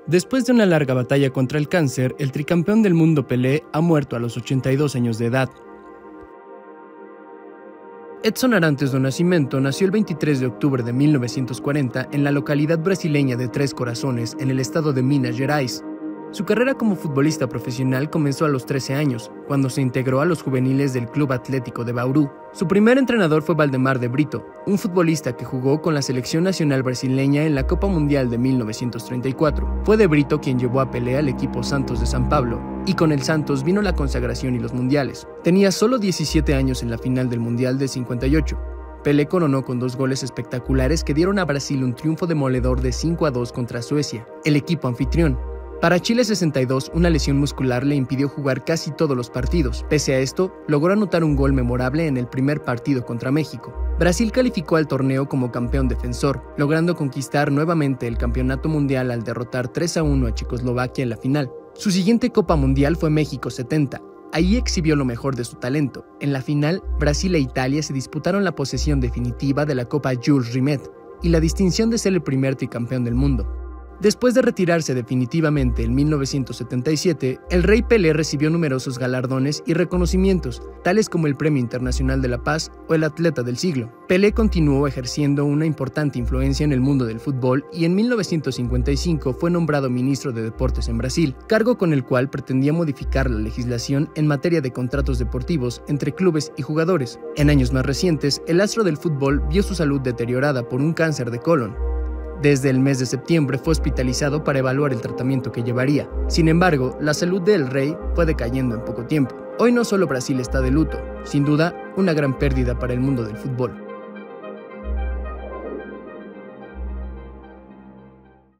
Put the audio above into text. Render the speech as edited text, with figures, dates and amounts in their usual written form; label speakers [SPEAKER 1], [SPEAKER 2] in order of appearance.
[SPEAKER 1] Después de una larga batalla contra el cáncer, el tricampeón del mundo Pelé ha muerto a los 82 años de edad. Edson Arantes do Nascimento nació el 23 de octubre de 1940 en la localidad brasileña de Tres Corazones, en el estado de Minas Gerais. Su carrera como futbolista profesional comenzó a los 13 años, cuando se integró a los juveniles del Club Atlético de Bauru. Su primer entrenador fue Valdemar de Brito, un futbolista que jugó con la selección nacional brasileña en la Copa Mundial de 1934. Fue de Brito quien llevó a Pelé al equipo Santos de San Pablo, y con el Santos vino la consagración y los mundiales. Tenía solo 17 años en la final del Mundial del 58. Pelé coronó con 2 goles espectaculares que dieron a Brasil un triunfo demoledor de 5-2 contra Suecia, el equipo anfitrión. Para Chile 62, una lesión muscular le impidió jugar casi todos los partidos. Pese a esto, logró anotar un gol memorable en el primer partido contra México. Brasil calificó al torneo como campeón defensor, logrando conquistar nuevamente el campeonato mundial al derrotar 3-1 a Checoslovaquia en la final. Su siguiente Copa Mundial fue México 70. Ahí exhibió lo mejor de su talento. En la final, Brasil e Italia se disputaron la posesión definitiva de la Copa Jules Rimet y la distinción de ser el primer tricampeón del mundo. Después de retirarse definitivamente en 1977, el Rey Pelé recibió numerosos galardones y reconocimientos, tales como el Premio Internacional de la Paz o el Atleta del Siglo. Pelé continuó ejerciendo una importante influencia en el mundo del fútbol y en 1955 fue nombrado ministro de Deportes en Brasil, cargo con el cual pretendía modificar la legislación en materia de contratos deportivos entre clubes y jugadores. En años más recientes, el astro del fútbol vio su salud deteriorada por un cáncer de colon. Desde el mes de septiembre fue hospitalizado para evaluar el tratamiento que llevaría. Sin embargo, la salud del rey fue decayendo en poco tiempo. Hoy no solo Brasil está de luto, sin duda una gran pérdida para el mundo del fútbol.